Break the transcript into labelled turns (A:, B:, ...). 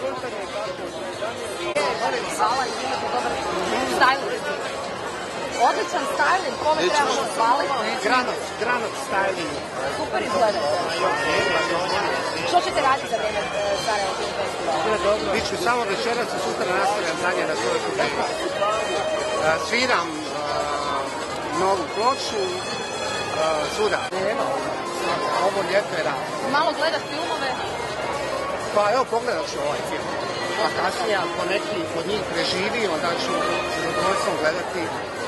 A: Hvala, imate dobar styling. Odličan styling, kome trebamo zahvaliti?
B: Granat styling.
A: Super izgledate. Što ćete raditi za vrijeme Sarajevo Film Festivala?
B: Biću samo večeras i sutra nastavljam dalje na svojoj turneji. Sviram novu ploču, svuda. Ovo ljeto je rad.
A: Malo gledat filmove?
B: Pa evo, pogledat ću ovaj film. A kasnije, ako neki od njih preživi, onda ću s zadovoljstvom gledati